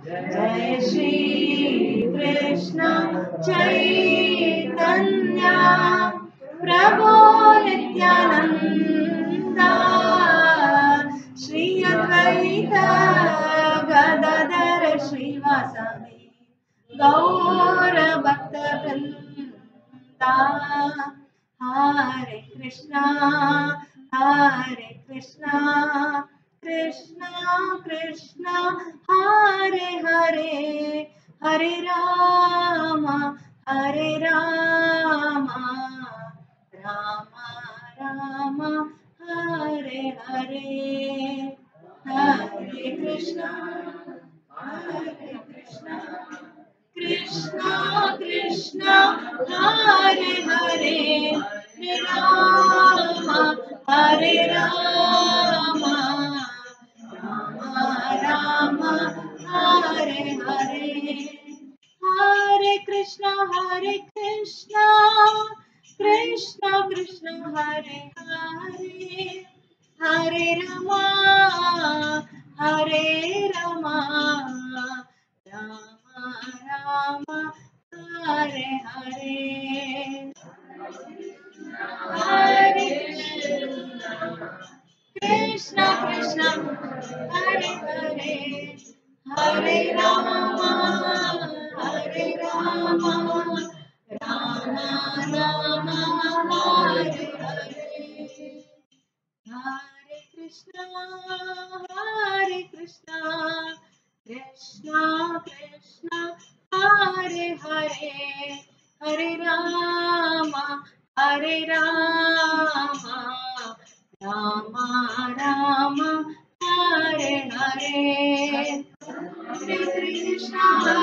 जय श्री कृष्ण चैतन्य प्रभु नित्यानंद श्री अद्वैत गदाधर श्रीवासादि गौर भक्त वृंदा हरे कृष्णा कृष्णा कृष्णा हरे हरे हरे राम राम राम हरे हरे हरे कृष्णा कृष्णा कृष्णा हरे हरे हरे राम राम हरे हरे हरे कृष्णा कृष्णा कृष्णा हरे हरे हरे रामा राम राम हरे हरे हरे कृष्णा हरे हरे हरे राम राम राम हरे हरे हरे कृष्णा कृष्णा कृष्णा हरे हरे हरे राम राम राम हरे हरे हरे कृष्णा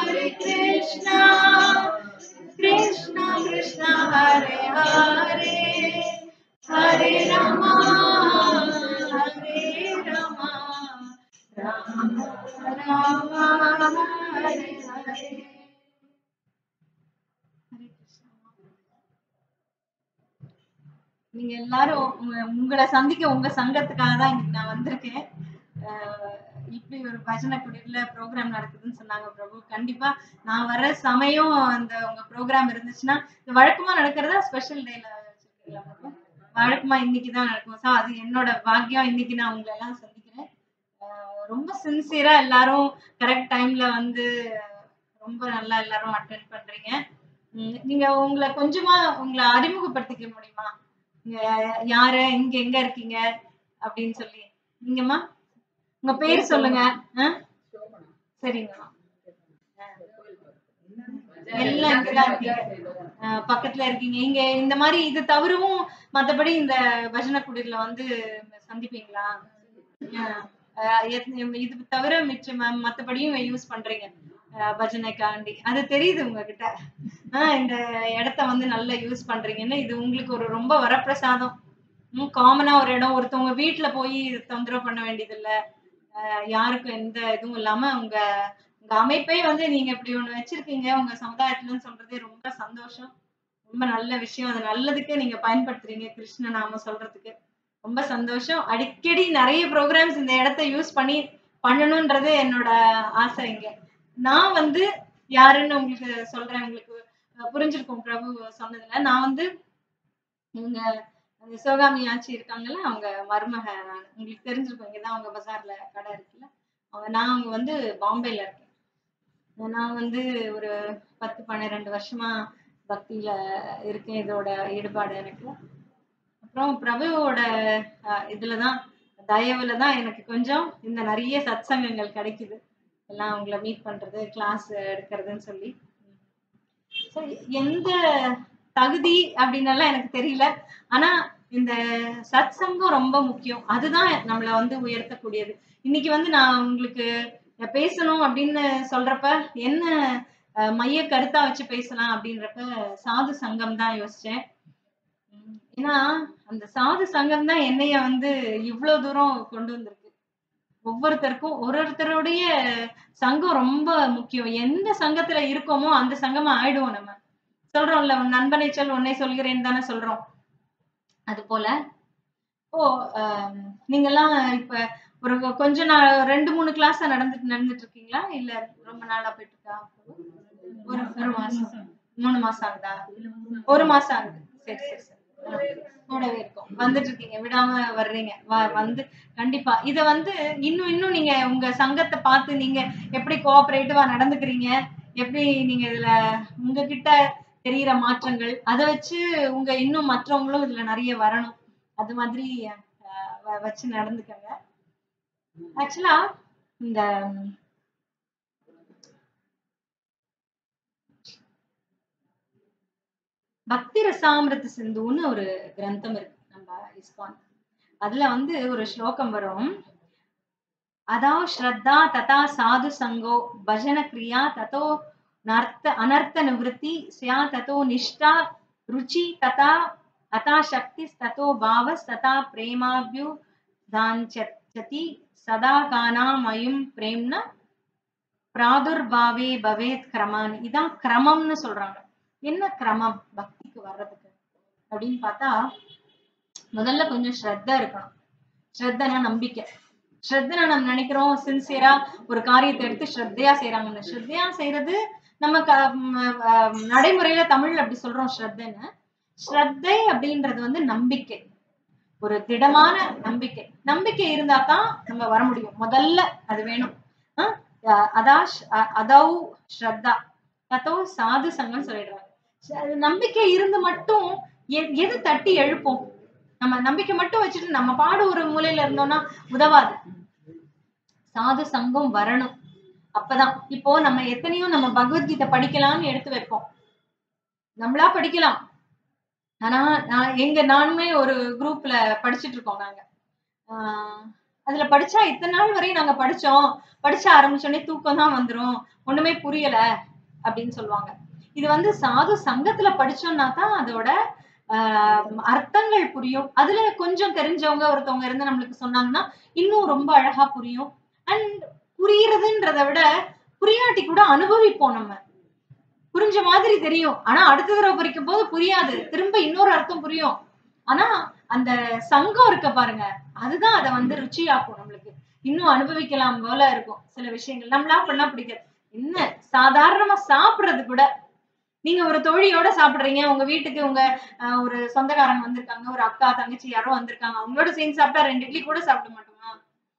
कृष्णा हरे हरे हरे राम राम हरे हरे நீங்க எல்லாரும் உங்களை சந்திக்க உங்க சங்கத்துக்காக தான் இன்னைக்கு நான் வந்திருக்கேன். இப்படி ஒரு பஜனை குடியில ப்ரோக்ராம் நடக்குதுன்னு சொன்னாங்க பிரபு. கண்டிப்பா நான் வர்ற சமயம் அந்த உங்க ப்ரோக்ராம் இருந்துச்சுன்னா, வழக்கமா நடக்கிறதா ஸ்பெஷல் டேல வச்சிருக்கீங்களா பிரபு? வழக்கமா இன்னைக்குதான் நடக்கும். ஸோ அது என்னோட பாக்கியம். இன்னைக்கு நான் உங்களை எல்லாம் சந்திக்கிறேன். ரொம்ப சின்சியரா எல்லாரும் கரெக்ட் டைம்ல வந்து ரொம்ப நல்லா எல்லாரும் அட்டென்ட் பண்றீங்க. நீங்க உங்களை கொஞ்சமா உங்களை அறிமுகப்படுத்திக்க முடியுமா? யாரு இங்க எங்க இருக்கீங்க அப்படின்னு சொல்லி. நீங்கம்மா உங்க பேர் சொல்லுங்க. சரிங்கம்மா. எல்லாம் இங்கதான் இருக்கீங்க, பக்கத்துல இருக்கீங்க. இங்க இந்த மாதிரி இது தவிரவும் மத்தபடி இந்த பஜனை குடியில வந்து சந்திப்பீங்களா? இது தவிர மிச்சம் மத்தபடியும் யூஸ் பண்றீங்க பஜனைக்காண்டி. அது தெரியுது உங்ககிட்ட. இந்த இடத்த வந்து நல்லா யூஸ் பண்றீங்கன்னு. இது உங்களுக்கு ஒரு ரொம்ப வரப்பிரசாதம். காமனா ஒரு இடம், ஒருத்தவங்க வீட்டுல போய் தொந்தரவு பண்ண வேண்டியது இல்ல. யாருக்கும் எந்த இதுவும் இல்லாம உங்க உங்க அமைப்பே வந்து நீங்க இப்படி ஒண்ணு வச்சிருக்கீங்க உங்க சமுதாயத்துலன்னு சொல்றதே ரொம்ப சந்தோஷம். ரொம்ப நல்ல விஷயம். அது நல்லதுக்கு நீங்க பயன்படுத்துறீங்க கிருஷ்ண நாம சொல்றதுக்கு. ரொம்ப சந்தோஷம். அடிக்கடி நிறைய ப்ரோக்ராம்ஸ் இந்த இடத்த யூஸ் பண்ணி பண்ணணும்ன்றது என்னோட ஆசை. இங்க நான் வந்து யாருன்னு உங்களுக்கு சொல்றேன். உங்களுக்கு புரிஞ்சிருக்கும் பிரபு சொன்னதுல. நான் வந்து இவங்க அந்த சிவகாமி ஆட்சி இருக்காங்கல்ல, அவங்க மருமக. நான் உங்களுக்கு தெரிஞ்சிருக்கும். இங்கதான் அவங்க பஜார்ல கடை இருக்குல்ல. நான் வந்து பாம்பேல இருக்கேன். நான் வந்து ஒரு 10-12 வருஷமா பக்தியில இருக்கேன். இதோட ஈடுபாடு எனக்கு. அப்புறம் பிரபுவோட இதுலதான் தயவுலதான் எனக்கு கொஞ்சம் இந்த நிறைய சத்சங்கங்கள் கிடைக்குது. எல்லாம் அவங்கள மீட் பண்றது, கிளாஸ் எடுக்கிறதுன்னு சொல்லி. எந்த தகுதி அப்படின்னு எல்லாம் எனக்கு தெரியல. ஆனா இந்த சத்சங்கம் ரொம்ப முக்கியம். அதுதான் நம்மள வந்து உயர்த்தக்கூடியது. இன்னைக்கு வந்து நான் உங்களுக்கு பேசணும் அப்படின்னு சொல்றப்ப என்ன மைய கருத்தா வச்சு பேசலாம் அப்படின்றப்ப சாது சங்கம் தான் யோசிச்சேன். ஏன்னா அந்த சாது சங்கம் தான் என்னைய வந்து இவ்வளவு தூரம் கொண்டு வந்திருக்கு. ஒவ்வொருத்தருக்கும் ஒருத்தருடைய சங்கம் ரொம்ப முக்கியம். எந்த சங்கத்துல இருக்கோமோ அந்த சங்கமா ஆயிடுவோம். நம்ம சொல்றோம்ல, உன் நண்பனை சொல் உன்னை சொல்கிறேன்னு தானே சொல்றோம். அது போல நீங்க எல்லாம் இப்ப ஒரு கொஞ்ச நாள் 2-3 கிளாஸா நடந்துட்டு இருக்கீங்களா? இல்ல ரொம்ப நாளா போயிட்டு இருக்கா? ஒரு மாசம் 3 மாசம் ஆகுதா? 1 மாசம் ஆகுது. சரி, சரி, சரி. கூடவே இருக்கும். வந்துட்டு இருக்கீங்க. விடாம வர்றீங்க. வந்து கண்டிப்பா. இத வந்து இன்னும் நீங்க உங்க சங்கத்த பார்த்து நீங்க எப்படி கோஆப்பரேட்டிவா நடந்துக்கிறீங்க? எப்படி நீங்க இதுல உங்ககிட்ட தெரியிற மாற்றங்கள், அத வச்சு இன்னும் மற்றவங்களும் இதுல நெறைய வரணும். அது மாதிரி வச்சு நடந்துக்கங்க. ஆக்சுவலா இந்த பக்தி ரசாமிருத சிந்துன்னு ஒரு கிரந்தம் இருக்கு நம்ம இஸ்கான். அதுல வந்து ஒரு ஸ்லோகம் வரும். அதா ஸ்ரத்தா ததா சாது சங்கோ பஜன கிரியா ததோ அனர்த்த நிவத்தி ஸ்யா ததோ நிஷ்டா ருச்சி ததா அதா சக்தி ததோ பாவஸ் ததா பிரேமாப்யு தாஞ்சதி சதா கானாமயும் பிரேம்ன பிராதுர்பாவே பவேத் கிரமான். இதான் கிரமம்னு சொல்றாங்க. என்ன கிரமம் பக்திக்கு வர்றதுக்கு அப்படின்னு பார்த்தா, முதல்ல கொஞ்சம் ஸ்ரத்த இருக்கணும். ஸ்ரத்தனா நம்பிக்கை. ஸ்ரத்தனா நம்ம நினைக்கிறோம் சின்சியரா ஒரு காரியத்தை எடுத்து ஸ்ரத்தையா செய்யறாங்கன்னு. ஸ்ரத்தையா செய்யறது நம்ம நடைமுறையில தமிழ்ல அப்படி சொல்றோம் ஸ்ரத்தன்னு. ஸ்ரத்தை அப்படின்றது வந்து நம்பிக்கை, ஒரு திடமான நம்பிக்கை. நம்பிக்கை இருந்தா தான் நம்ம வர முடியும். முதல்ல அது வேணும். அதௌ ஸ்ரத்தா ததோ சாது சங்கம் சொல்லிடுறாங்க. நம்பிக்கை இருந்து மட்டும் எது தட்டி எழுப்போம்? நம்ம நம்பிக்கை மட்டும் வச்சுட்டு நம்ம பாடு ஒரு மூலையில இருந்தோம்னா உதவாது. சாது சங்கம் வரணும். அப்பதான் இப்போ நம்ம எத்தனையோ நம்ம பகவத்கீதை படிக்கலாம்னு எடுத்து வைப்போம். நம்மளா படிக்கலாம். ஆனா நானுமே ஒரு குரூப்ல படிச்சுட்டு இருக்கோம் நாங்க. அதுல படிச்சா இத்தனை நாள் வரையும் நாங்க படிச்சோம். படிச்ச ஆரம்பிச்சோடனே தூக்கம் தான் வந்துரும். ஒண்ணுமே புரியல அப்படின்னு சொல்லுவாங்க. இது வந்து சாது சங்கத்துல படிச்சோம்னா தான் அதோட அர்த்தங்கள் புரியும். அதுல கொஞ்சம் தெரிஞ்சவங்க ஒருத்தவங்க இருந்து நம்மளுக்கு சொன்னாங்கன்னா இன்னும் ரொம்ப அழகா புரியும். அண்ட் புரியுறதுன்றத விட புரியாட்டி கூட அனுபவிப்போம் நம்ம. புரிஞ்ச மாதிரி தெரியும். ஆனா அடுத்த தடவை படிக்கும் போது புரியாது. திரும்ப இன்னொரு அர்த்தம் புரியும். ஆனா அந்த சங்கம் இருக்க பாருங்க, அதுதான் அதை வந்து ருச்சியாக்கும் நம்மளுக்கு. இன்னும் அனுபவிக்கலாம் போல இருக்கும் சில விஷயங்கள். நம்மளா பண்ணா பிடிக்காது. என்ன சாதாரணமா சாப்பிடுறது கூட, நீங்க ஒரு தோழியோட சாப்பிடுறீங்க, உங்க வீட்டுக்கு உங்க ஒரு சொந்தக்காரங்க வந்திருக்காங்க, ஒரு அக்கா தங்கச்சி யாரோ வந்திருக்காங்க, அவங்களோட சேர்ந்து சாப்பிட்டா 2 இட்லி கூட சாப்பிட மாட்டோமா?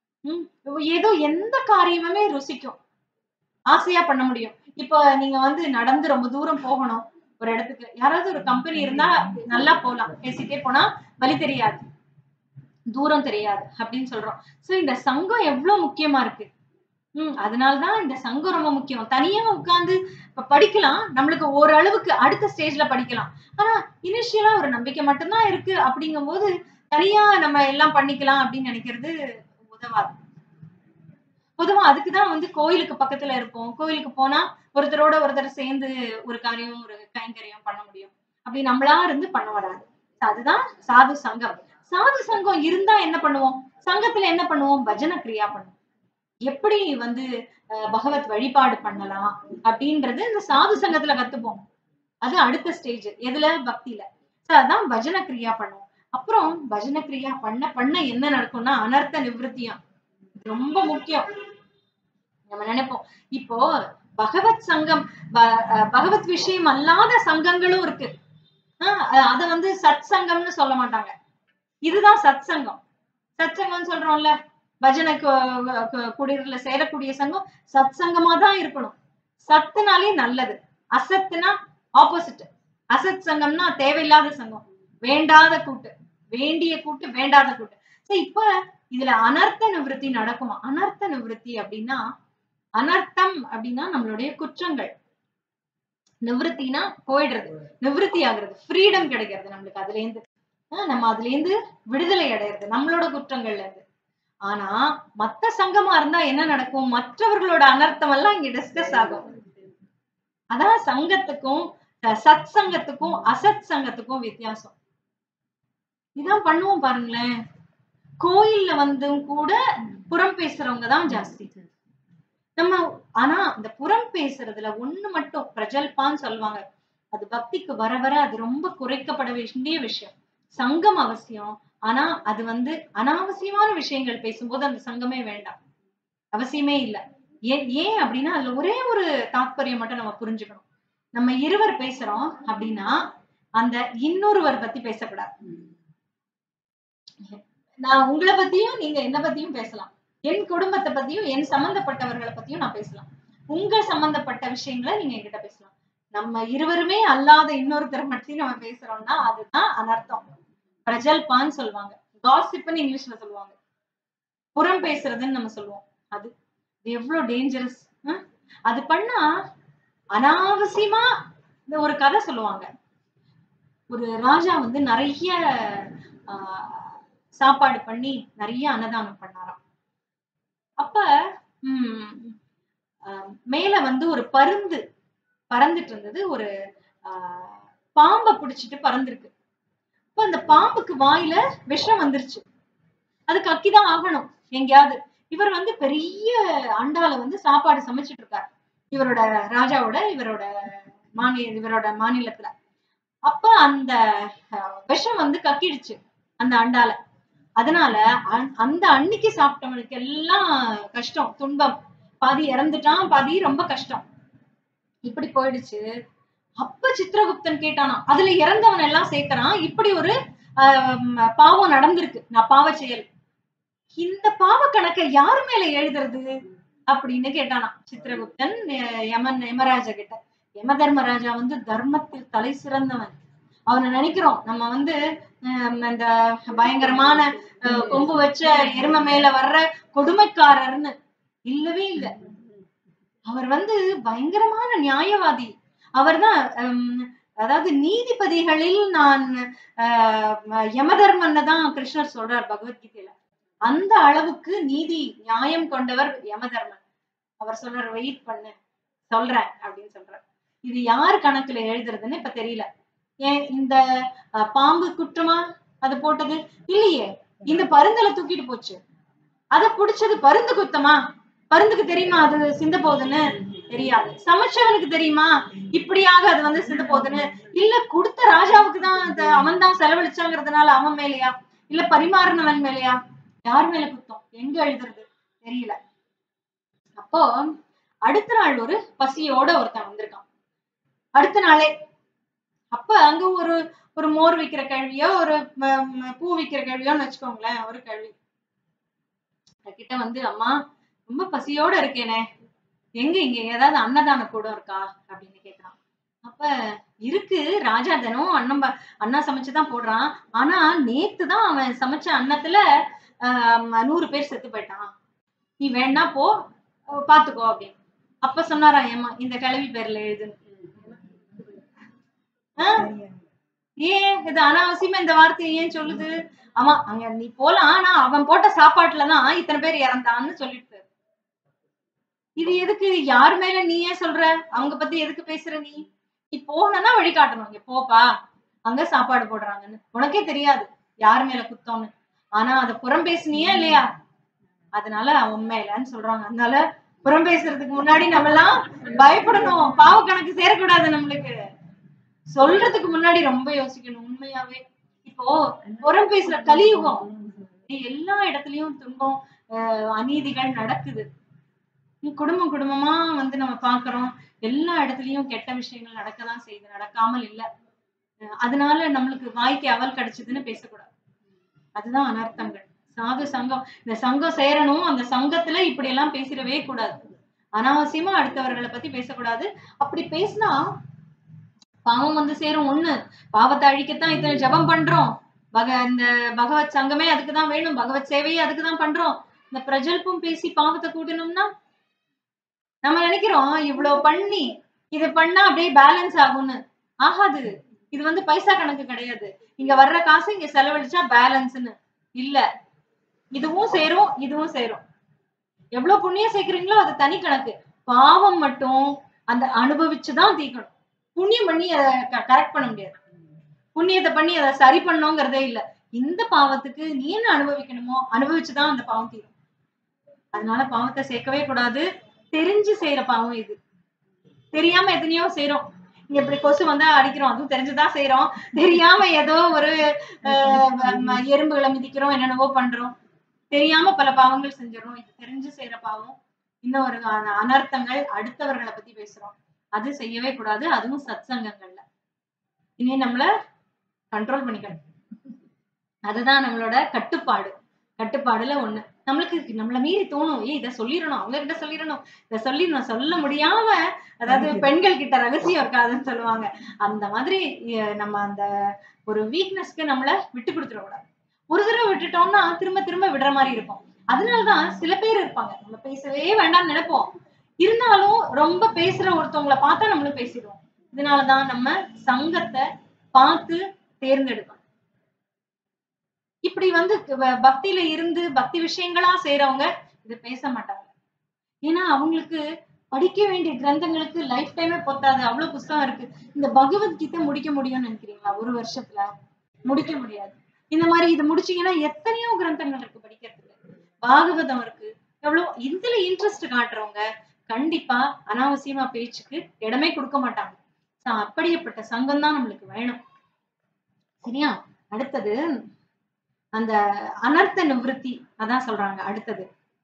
ஏதோ எந்த காரியமுமே ருசிக்கும். ஆசையா பண்ண முடியும். இப்போ நீங்க வந்து நடந்து ரொம்ப தூரம் போகணும் ஒரு இடத்துக்கு. யாராவது ஒரு கம்பெனி இருந்தா நல்லா போலாம். பேசிட்டே போனா வழி தெரியாது, தூரம் தெரியாது அப்படின்னு சொல்றோம். சோ இந்த சங்கம் எவ்வளவு முக்கியமா இருக்கு. அதனாலதான் இந்த சங்கம் ரொம்ப முக்கியம். தனியா உட்கார்ந்து படிக்கலாம். நம்மளுக்கு ஓரளவுக்கு அடுத்த ஸ்டேஜ்ல படிக்கலாம். ஆனா இனிஷியலா ஒரு நம்பிக்கை மட்டும்தான் இருக்கு அப்படிங்கும்போது தனியா நம்ம எல்லாம் பண்ணிக்கலாம் அப்படின்னு நினைக்கிறது உதவாது. பொதுவா அதுக்குதான் வந்து கோயிலுக்கு பக்கத்துல இருப்போம். கோயிலுக்கு போனா ஒருத்தரோட ஒருத்தர் சேர்ந்து ஒரு காரியம், ஒரு கைங்கரியம் பண்ண முடியும். அப்படி நம்மளா இருந்து பண்ண வராது. அதுதான் சாது சங்கம். சாது சங்கம் இருந்தா என்ன பண்ணுவோம்? சங்கத்துல என்ன பண்ணுவோம்? பஜன கிரியா பண்ணுவோம். எப்படி வந்து பகவத் வழிபாடு பண்ணலாம் அப்படின்றது இந்த சாது சங்கத்துல கத்துப்போம். அது அடுத்த ஸ்டேஜ். எதுல? பக்தியில. அதான் பஜன கிரியா பண்ணுவோம். அப்புறம் பஜன கிரியா பண்ண என்ன நடக்கும்னா அனர்த்த நிவர்த்தியாம். ரொம்ப முக்கியம். நம்ம நினைப்போம். இப்போ பகவத் சங்கம், பகவத் விஷயம் அல்லாத சங்கங்களும் இருக்கு. அத வந்து சத் சங்கம்னு சொல்ல மாட்டாங்க. இதுதான் சத் சங்கம். சத் சங்கம்னு சொல்றோம்ல, பஜனை குடியிருல சேரக்கூடிய சங்கம் சத் சங்கமா தான் இருக்கணும். சத்துனாலே நல்லது, அசத்துனா ஆப்போசிட். அசத் சங்கம்னா தேவையில்லாத சங்கம், வேண்டாத கூட்டு, வேண்டிய கூட்டு, வேண்டாத கூட்டு. இப்ப இதுல அனர்த்த நிவர்த்தி நடக்குமா? அனர்த்த நிவர்த்தி அப்படின்னா, அனர்த்தம் அப்படின்னா நம்மளுடைய குற்றங்கள். நிவர்த்தினா போயிடுறது, நிவர்த்தி ஆகுறது, ஃப்ரீடம் கிடைக்கிறது நம்மளுக்கு. அதுல இருந்து நம்ம அதுல இருந்து விடுதலை அடையிறது நம்மளோட குற்றங்கள்ல இருந்து. ஆனா மத்த சங்கமா இருந்தா என்ன நடக்கும்? மற்றவர்களோட அனர்த்தம் எல்லாம் இங்க டிஸ்கஸ் ஆகும். அதான் சங்கத்துக்கும் சத் சங்கத்துக்கும் அசத் சங்கத்துக்கும் வித்தியாசம். இதான் பண்ணுவோம் பாருங்களேன். கோயில்ல வந்தும் கூட புறம் பேசுறவங்க தான் ஜாஸ்தி. நம்ம ஆனா இந்த புறம் பேசுறதுல ஒண்ணு மட்டும் பிரஜல்பான்னு சொல்லுவாங்க. அது பக்திக்கு வர வர அது ரொம்ப குறைக்கப்பட வேண்டிய விஷயம். சங்கம் அவசியம். ஆனா அது வந்து அனாவசியமான விஷயங்கள் பேசும்போது அந்த சங்கமே வேண்டாம். அவசியமே இல்ல. ஏன் அப்படின்னா அதுல ஒரே ஒரு தாத்பரியம் மட்டும் நம்ம புரிஞ்சுக்கணும். நம்ம இருவர் பேசுறோம் அப்படின்னா அந்த இன்னொருவர் பத்தி பேசக்கூடாது. நான் உங்கள பத்தியும் நீங்க என்ன பத்தியும் பேசலாம். என் குடும்பத்த பத்தியும் என் சம்பந்தப்பட்டவர்கள பத்தியும் நான் பேசலாம். உங்க சம்பந்தப்பட்ட விஷயங்கள நீங்க என்கிட்ட பேசலாம். நம்ம இருவருமே அல்லாத இன்னொருத்தர பத்தி நம்ம பேசுறோம்னா அதுதான் அனர்த்தம். பிரஜல்பான்னு சொல்லுவாங்க. காசிப்ன்னு இங்கிலீஷ்ல சொல்லுவாங்க. புறம் பேசுறதுன்னு நம்ம சொல்லுவோம். அது எவ்ளோ டேஞ்சரஸ். அது பண்ணா அனாவசியமா இந்த ஒரு கதை சொல்லுவாங்க. ஒரு ராஜா வந்து நெறைய ஆ சாப்பாடு பண்ணி நெறைய அன்னதானம் பண்ணாராம். அப்ப ம் அ மேல வந்து ஒரு பருந்து பறந்துட்டு இருந்தது. ஒரு ஆ பாம்ப புடிச்சிட்டு பறந்திருக்கு. அப்ப அந்த பாம்புக்கு வாயில விஷம் வந்துருச்சு. அது கக்கி தான் ஆகணும் எங்கேயாவது. இவர் வந்து பெரிய அண்டால வந்து சாப்பாடு சமைச்சிட்டு இருக்காரு. இவரோட ராஜாவோட இவரோட மாநிலத்துல. அப்ப அந்த விஷம் வந்து கக்கிடுச்சு அந்த அண்டால. அதனால அந்த அன்னைக்கு சாப்பிட்டவனுக்கு எல்லாம் கஷ்டம், துன்பம். பாதி இறந்துட்டான், பாதி ரொம்ப கஷ்டம். இப்படி போயிடுச்சு. அப்ப சித்திரகுப்தன் கேட்டானாம். அதுல இறந்தவன் எல்லாம் சேர்க்கறான். இப்படி ஒரு பாவம் நடந்திருக்கு. நான் பாவ செயல். இந்த பாவ கணக்க யார் மேல எழுதுறது அப்படின்னு கேட்டானாம் சித்திரகுப்தன் யமராஜா கிட்ட. யம தர்மராஜா வந்து தர்மத்தில் தலை சிறந்தவன். அவனை நினைக்கிறோம் நம்ம வந்து இந்த பயங்கரமான கொம்பு வச்ச எருமை மேல வர்ற கொடுமைக்காரர்னு. இல்லவே இல்ல. அவர் வந்து பயங்கரமான நியாயவாதி. அவர்தான் அதாவது நீதிபதிகளில் நான் யமதர்மன்னு தான் கிருஷ்ணர் சொல்றார் பகவத்கீதையில. அந்த அளவுக்கு நீதி நியாயம் கொண்டவர் யமதர்மன். அவர் சொல்றார் வெயிட் பண்ணு சொல்றேன் அப்படின்னு சொல்றார். இது யார் கணக்குல எழுதுறதுன்னு இப்ப தெரியல. ஏன் இந்த பாம்பு குற்றமா அது போட்டது இல்லையே. இந்த பருந்தலை தூக்கிட்டு போச்சு. அத புடிச்சது பருந்து குத்தமா? பருந்துக்கு தெரியுமா அது சிந்த போகுதுன்னு? தெரியாது. சமைச்சவனுக்கு தெரியுமா இப்படியாக அது வந்து சிந்த போகுதுன்னு? இல்ல கொடுத்த ராஜாவுக்கு தான் அவன் தான் செலவழிச்சாங்கிறதுனால அவன் மேலையா? இல்ல பரிமாறினவன் மேலையா? யார் மேல குத்தம்? எங்க எழுதுறது தெரியல. அப்போ அடுத்த நாள் ஒரு பசியோட ஒருத்தன் வந்திருக்கான். அடுத்த நாளே அப்ப அங்க ஒரு ஒரு மோர் விக்கிற கேள்வியோ ஒரு பூ விக்கிற கேள்வியோன்னு வச்சுக்கோங்களேன். ஒரு கேள்வி கிட்ட வந்து அம்மா ரொம்ப பசியோட இருக்கேனே இங்க ஏதாவது அன்னதான கூடம் இருக்கா அப்படின்னு கேக்குறான். அப்ப இருக்கு ராஜா தினம் அண்ணா சமைச்சுதான் போடுறான். ஆனா நேத்து தான் அவன் சமைச்ச அன்னத்துல 100 பேர் செத்து போயிட்டான். நீ வேணா போ பாத்துக்கோ அப்படின்னு. அப்ப சொன்னாரா ஏமா இந்த கிழவி பேர்ல எழுதுன்னு. ஏன் இது அனாவசியமா இந்த வார்த்தையை ஏன் சொல்லுது? ஆமா அங்க நீ போலாம். ஆனா அவன் போட்ட சாப்பாட்டுலதான் இத்தனை பேர் இறந்தான்னு சொல்லிட்டு இது எதுக்கு யார் மேல நீ ஏன் சொல்ற? அவங்க பத்தி எதுக்கு பேசுற நீ? நீ போனா வழிகாட்டணும். இங்க போப்பா அங்க சாப்பாடு போடுறாங்கன்னு. உனக்கே தெரியாது யார் மேல குத்தம்னு. ஆனா அத புறம் பேசுனியா இல்லையா? அதனால அவன் மேலன்னு சொல்றாங்க. அதனால புறம் பேசுறதுக்கு முன்னாடி நம்ம எல்லாம் பயப்படணும். பாவ கணக்கு சேரக்கூடாது நம்மளுக்கு. சொல்றதுக்கு முன்னாடி ரொம்ப யோசிக்கணும் உண்மையாவே. இப்போ புறம் பேசுற கலியுகம். எல்லா இடத்துலயும் துன்பம் அநீதிகள் நடக்குது. குடும்பம் குடும்பமா வந்து நம்ம பாக்குறோம். எல்லா இடத்துலயும் கெட்ட விஷயங்கள் நடக்கதான் செய்யுது. நடக்காமல் இல்ல. அதனால நம்மளுக்கு வாய்க்கு அவல் கிடைச்சதுன்னு பேசக்கூடாது. அதுதான் அனர்த்தங்கள். சாது சங்கம் இந்த சங்கம் சேரணும். அந்த சங்கத்துல இப்படி எல்லாம் பேசிடவே கூடாது. அனாவசியமா அடுத்தவர்களை பத்தி பேசக்கூடாது. அப்படி பேசினா பாவம் வந்து சேரும். ஒண்ணு பாவத்தை அழிக்கத்தான் இத்தனை ஜபம் பண்றோம். இந்த பகவத் சங்கமே அதுக்குதான் வேணும். பகவத் சேவையே அதுக்குதான் பண்றோம். இந்த பிரஜல்பம் பேசி பாவத்தை கூட்டணும்னா நம்ம நினைக்கிறோம் இவ்வளவு பண்ணி இது பண்ணா அப்படியே பேலன்ஸ் ஆகும்னு. ஆகாது. இது வந்து பைசா கணக்கு கிடையாது. இங்க வர்ற காசு இங்க செலவழிச்சா பேலன்ஸ்னு இல்ல. இதுவும் சேரும் இதுவும் சேரும். எவ்வளவு புண்ணியம் சேர்க்கிறீங்களோ அது தனி கணக்கு. பாவம் மட்டும் அந்த அனுபவிச்சுதான் தீக்கணும். புண்ணியம் பண்ணி அதை கரெக்ட் பண்ண முடியாது. புண்ணியத்தை பண்ணி அதை சரி பண்ணோங்கிறதே இல்ல. இந்த பாவத்துக்கு நீ என்ன அனுபவிக்கணுமோ அனுபவிச்சுதான் அந்த பாவம் தீரும். அதனால பாவத்தை சேர்க்கவே கூடாது. தெரிஞ்சு செய்யற பாவம் இது. தெரியாம எத்தனையோ செய்றோம். இங்க இப்படி கொசு வந்தா அடிக்கிறோம், அதுவும் தெரிஞ்சுதான் செய்யறோம். தெரியாம ஏதோ ஒரு எறும்புகளை மிதிக்கிறோம், என்னென்னவோ பண்றோம். தெரியாம பல பாவங்கள் செஞ்சிடறோம். இது தெரிஞ்சு செய்யற பாவம். இன்னும் ஒரு அனர்த்தங்கள், அடுத்தவர்களை பத்தி பேசுறோம். அது செய்யவே கூடாது. அதுவும் சத்சங்கங்கள்ல. இனி நம்மள கண்ட்ரோல் பண்ணிக்கணும். அதுதான் நம்மளோட கட்டுப்பாடு. கட்டுப்பாடுல ஒண்ணு. நம்மள மீறி தோணும். இத சொல்லிரணும், அவங்க கிட்ட சொல்லிரணும், இத சொல்லிரணும். சொல்ல முடியாம, அதாவது பெண்கள் கிட்ட ரகசியம் இருக்காதுன்னு சொல்லுவாங்க. அந்த மாதிரி நம்ம அந்த ஒரு வீக்னஸ்க்கு நம்மள விட்டு கொடுத்துட கூடாது. ஒரு தடவை விட்டுட்டோம்னா திரும்ப திரும்ப விடுற மாதிரி இருக்கும். அதனாலதான் சில பேர் இருப்பாங்க, நம்ம பேசவே வேண்டாம்னு நினைப்போம். இருந்தாலும் ரொம்ப பேசுற ஒருத்தவங்களை பார்த்தா நம்மளும் பேசிடுவோம். இதனாலதான் நம்ம சங்கத்தை பார்த்து தேர்ந்தெடுக்கணும். இப்படி வந்து பக்தியில இருந்து பக்தி விஷயங்களா செய்யறவங்க இத பேச மாட்டாங்க. ஏன்னா அவங்களுக்கு படிக்க வேண்டிய கிரந்தங்களுக்கு லைஃப் டைமே பொத்தாது. அவ்வளவு புத்தகம் இருக்கு. இந்த பகவத்கீதை முடிக்க முடியும்னு நினைக்கிறீங்களா? ஒரு வருஷத்துல முடிக்க முடியாது. இந்த மாதிரி இது முடிச்சீங்கன்னா எத்தனையோ கிரந்தங்கள் இருக்கு படிக்கிறதுக்கு. பாகவதம் இருக்கு. எவ்வளவு இதுல இன்ட்ரெஸ்ட் காட்டுறவங்க கண்டிப்பா அனாவசியமா பேச்சுக்கு இடமே கொடுக்க மாட்டாங்க. அப்படியேப்பட்ட சங்கம் தான் நம்மளுக்கு வேணும். சரியா? அடுத்தது அந்த அனர்த்த நிவர்த்தி அதான் சொல்றாங்க. அடுத்தது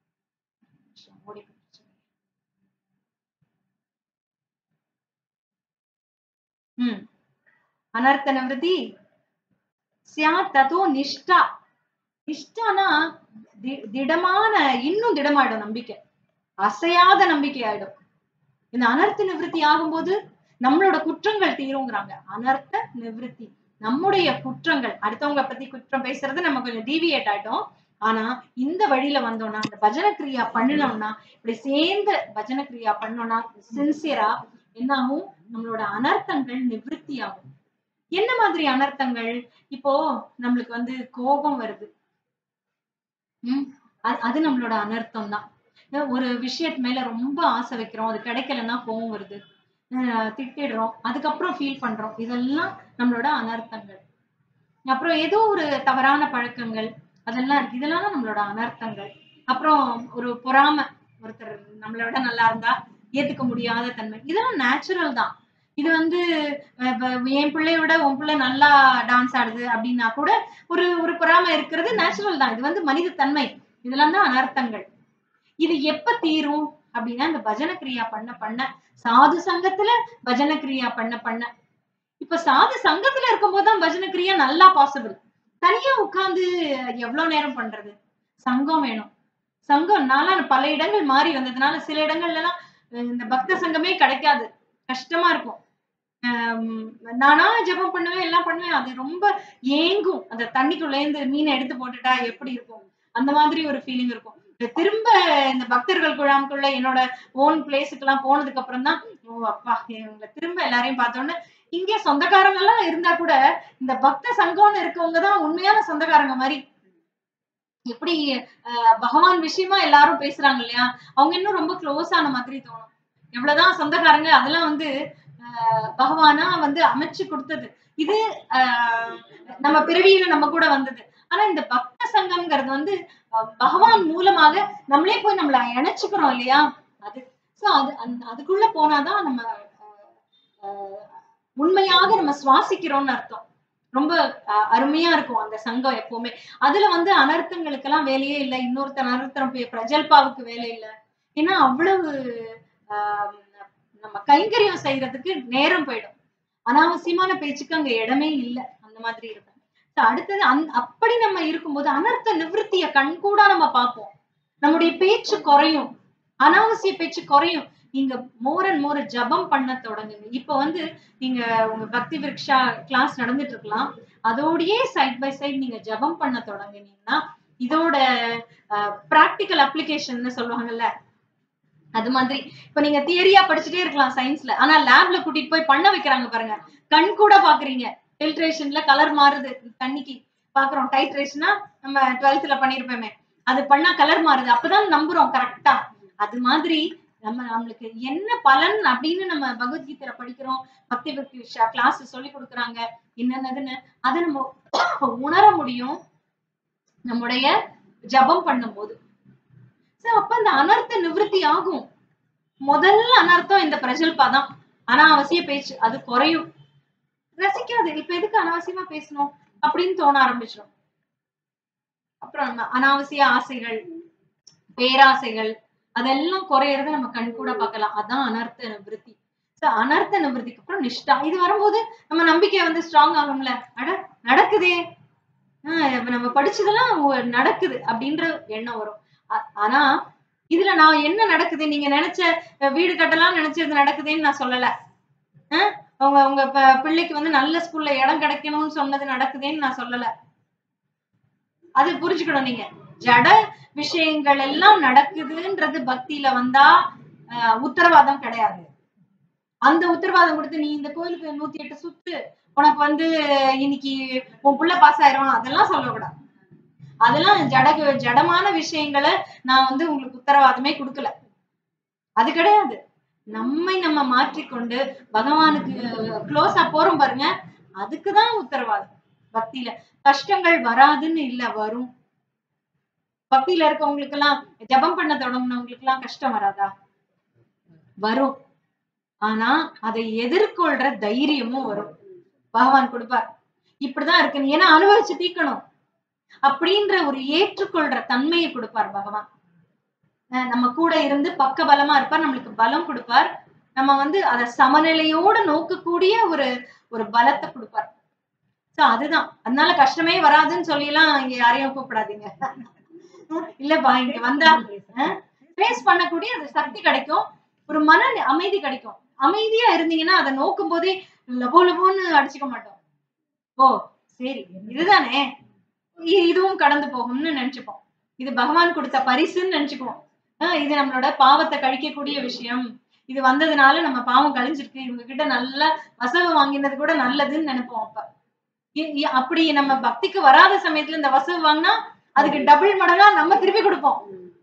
அனர்த்த நிவர்த்தி ததோ நிஷ்டா. நிஷ்டானா திடமான, இன்னும் திடமாயிடும் நம்பிக்கை. அசையாத நம்பிக்கை ஆயிடும். இந்த அனர்த்த நிவர்த்தி ஆகும்போது நம்மளோட குற்றங்கள் தீருங்கிறாங்க. அனர்த்த நிவர்த்தி, நம்முடைய குற்றங்கள், அடுத்தவங்களை பத்தி குற்றம் பேசுறது நம்ம கொஞ்சம் டீவியேட் ஆயிட்டோம். ஆனா இந்த வழியில வந்தோம்னா, இந்த பஜன கிரியா பண்ணணும்னா, இப்படி சேர்ந்து பஜன கிரியா பண்ணோம்னா சின்சியரா என்ன ஆகும்? நம்மளோட அனர்த்தங்கள் நிவர்த்தி ஆகும். என்ன மாதிரி அனர்த்தங்கள்? இப்போ நம்மளுக்கு வந்து கோபம் வருது. அது நம்மளோட அனர்த்தம் தான். ஒரு விஷயத்து மேல ரொம்ப ஆசை வைக்கிறோம், அது கிடைக்கலன்னா கோபம் வருது, திட்டிடுறோம், அதுக்கப்புறம் ஃபீல் பண்றோம். இதெல்லாம் நம்மளோட அனர்த்தங்கள். அப்புறம் ஏதோ ஒரு தவறான பழக்கங்கள் அதெல்லாம் இருக்கு. இதெல்லாம் நம்மளோட அனர்த்தங்கள். அப்புறம் ஒரு பொறாமை, ஒருத்தர் நம்மளை விட நல்லா இருந்தா ஏத்துக்க முடியாத தன்மை, இதெல்லாம் நேச்சுரல் தான். இது வந்து என் பிள்ளைய விட உன் பிள்ளை நல்லா டான்ஸ் ஆடுது அப்படின்னா கூட ஒரு ஒரு பொறாமை இருக்கிறது நேச்சுரல் தான். இது வந்து மனித தன்மை. இதெல்லாம் தான் அனர்த்தங்கள். இது எப்ப தீரும் அப்படின்னா, இந்த பஜன கிரியா பண்ண பண்ண, சாது சங்கத்துல பஜன கிரியா பண்ண பண்ண. இப்ப சாது சங்கத்துல இருக்கும்போதுதான் பஜன கிரியா நல்லா பாசிபிள். தனியா உட்கார்ந்து எவ்வளவு நேரம் பண்றது? சங்கம் வேணும். சங்கம் நான்லாம் பல இடங்கள் மாறி வந்ததுனால சில இடங்கள்ல எல்லாம் இந்த பக்த சங்கமே கிடைக்காது. கஷ்டமா இருக்கும். நானா ஜெபம் பண்ணுவேன், எல்லாம் பண்ணுவேன். அது ரொம்ப ஏங்கும். அந்த தண்ணிக்குள்ள இருந்து மீனை எடுத்து போட்டுட்டா எப்படி இருக்கும்? அந்த மாதிரி ஒரு ஃபீலிங் இருக்கும். திரும்ப இந்த பக்தர்கள் குழாமுக்குள்ள என்னோட ஓன் பிளேஸுக்கு எல்லாம் போனதுக்கு அப்புறம் தான், ஓ அப்பா, இவங்க திரும்ப எல்லாரையும் பார்த்தோன்னு, இங்கே சொந்தக்காரங்க எல்லாம் இருந்தா கூட இந்த பக்த சங்கம்னு இருக்கவங்க தான் உண்மையான சொந்தக்காரங்க மாதிரி. எப்படி பகவான் விஷயமா எல்லாரும் பேசுறாங்க இல்லையா? அவங்க இன்னும் ரொம்ப க்ளோஸ் ஆன மாதிரி தோணும். எவ்வளவுதான் சொந்தக்காரங்க, அதெல்லாம் வந்து பகவானா வந்து அமைச்சு கொடுத்தது. இது நம்ம பிறவியில நம்ம கூட வந்தது. ஆனா இந்த பக்த சங்கம்ங்கிறது வந்து பகவான் மூலமாக நம்மளே போய் நம்மள இணைச்சுக்கிறோம் இல்லையா? அது அதுக்குள்ள போனாதான் நம்ம உண்மையாக நம்ம சுவாசிக்கிறோம்னு அர்த்தம். ரொம்ப அருமையா இருக்கும் அந்த சங்கம் எப்பவுமே. அதுல வந்து அனர்த்தங்களுக்கு எல்லாம் வேலையே இல்லை. இன்னொருத்தர் அனர்த்தம் பிரஜல்பாவுக்கு வேலை இல்லை. ஏன்னா அவ்வளவு நம்ம கைங்கரியம் செய்யறதுக்கு நேரம் போயிடும். அனாவசியமான பேச்சுக்கு அங்க இடமே இல்லை. அந்த மாதிரி இருக்கும். அடுத்தது அப்படி நம்ம இருக்கும்போது அனர்த்த நிவர்த்திய கண்கூடா நம்ம பார்ப்போம். நம்முடைய பேச்சு குறையும், அனாவசிய பேச்சு குறையும். நீங்க மோர் அண்ட் மோர் ஜபம் பண்ண தொடங்குங்க. இப்ப வந்து நீங்க உங்க பக்தி விருக்ஷா கிளாஸ் நடந்துட்டு இருக்கலாம். அதோடயே சைட் பை சைட் நீங்க ஜபம் பண்ண தொடங்குனீங்கன்னா, இதோட பிராக்டிக்கல் அப்ளிகேஷன் சொல்லுவாங்கல்ல, அது மாதிரி. இப்ப நீங்க தியரியா படிச்சுட்டே இருக்கலாம் சயின்ஸ்ல. ஆனா லேப்ல கூட்டிட்டு போய் பண்ண வைக்கிறாங்க பாருங்க. கண் கூட பாக்குறீங்க. ஃபில்ட்ரேஷன்ல கலர் மாறுது. தண்ணிக்கு பாக்குறோம். டைட்ரேஷனா நம்ம 12th பண்ணிருப்போமே. அது பண்ணா கலர் மாறுது. அப்பதான் நம்புறோம் கரெக்டா. அது மாதிரி நம்மளுக்கு என்ன பலன் அப்படின்னு நம்ம பகவத்கீதையில படிக்கிறோம். பக்தி கிளாஸ் சொல்லி கொடுக்குறாங்க. என்னன்னதுன்னு அதை நம்ம உணர முடியும் நம்முடைய ஜபம் பண்ணும் போது. அப்ப அந்த அனர்த்த நிவர்த்தி ஆகும். முதல்ல அனர்த்தம் இந்த பிரஜல்பா தான். அனாவசிய பேச்சு அது குறையும். ரசிக்காது. இப்ப எதுக்கு அனாவசியமா பேசணும் அப்படின்னு தோண ஆரம்பிச்சிடும். அப்புறம் அனாவசிய ஆசைகள், பேராசைகள் அதெல்லாம் குறையறத நம்ம கண் கூட பார்க்கலாம். அதான் அனர்த்த நிவர்த்தி. அனர்த்த நிவர்த்திக்கு அப்புறம் நிஷ்டா. இது வரும்போது நம்ம நம்பிக்கை வந்து ஸ்ட்ராங் ஆகும்ல. அட நடக்குதே, நம்ம படிச்சதெல்லாம் நடக்குது அப்படின்ற எண்ணம் வரும். ஆனா இதுல நான் என்ன நடக்குது, நீங்க நினைச்ச வீடு கட்டலாம் நினைச்சது நடக்குதுன்னு நான் சொல்லல. உங்க உங்க பிள்ளைக்கு வந்து நல்ல ஸ்கூல்ல இடம் கிடைக்கணும்னு சொன்னது நடக்குதுன்னு நான் சொல்லல. அது புரிஞ்சுக்கணும் நீங்க. ஜட விஷயங்கள் எல்லாம் நடக்குதுன்றது பக்தியில வந்தா உத்தரவாதம் கிடையாது. அந்த உத்தரவாதம் கொடுத்து நீ இந்த கோயிலுக்கு 108 சுத்து, உனக்கு வந்து இன்னைக்கு உன் புள்ள பாஸ் ஆயிரும் அதெல்லாம் சொல்லக்கூடாது. அதெல்லாம் ஜடமான விஷயங்களை நான் வந்து உங்களுக்கு உத்தரவாதமே கொடுக்கல. அது கிடையாது. நம்மை நம்ம மாற்றிக்கொண்டு பகவானுக்கு க்ளோஸா போறோம் பாருங்க, அதுக்குதான் உத்தரவாதம். பக்தியில கஷ்டங்கள் வராதுன்னு இல்ல, வரும். பக்தியில இருக்கவங்களுக்கு எல்லாம் ஜபம் பண்ண தொடங்கினவங்களுக்கு எல்லாம் கஷ்டம் வராதா? வரும். ஆனா அதை எதிர்கொள்ற தைரியமும் வரும். பகவான் கொடுப்பார். இப்படிதான் இருக்கு, ஏன்னா அனுபவிச்சு தீக்கணும் அப்படின்ற ஒரு ஏற்றுக்கொள்ற தன்மையை கொடுப்பார் பகவான். நம்ம கூட இருந்து பக்க பலமா இருப்பார், நம்மளுக்கு பலம் கொடுப்பார். நம்ம வந்து அத சமநிலையோட நோக்கக்கூடிய ஒரு ஒரு பலத்தை கொடுப்பார். அதுதான். அதனால கஷ்டமே வராதுன்னு சொல்லி எல்லாம் இங்க யாரையும் கூப்பிடாதீங்க. இல்லப்பா இங்க வந்தா ஃபேஸ் பண்ணக்கூடிய அந்த சக்தி கிடைக்கும், ஒரு மன அமைதி கிடைக்கும். அமைதியா இருந்தீங்கன்னா அதை நோக்கும் போதே லபோ லபோன்னு அடிச்சுக்க மாட்டோம். ஓ சரி இதுதானே, இதுவும் கடந்து போகும்னு நினைச்சுப்போம். இது பகவான் கொடுத்த பரிசுன்னு நினைச்சுக்குவோம். இது நம்மளோட பாவத்தை கழிக்கக்கூடிய விஷயம். இது வந்ததுனால நம்ம பாவம் கழிஞ்சிருக்கு, இவங்க கிட்ட நல்லா வசவு வாங்கினது கூட நல்லதுன்னு நினைப்போம். அப்ப அப்படி நம்ம பக்திக்கு வராத சமயத்துல இந்த வசவு வாங்கினா அதுக்கு டபுள் மடங்கா நம்ம திருப்பி கொடுப்போம்.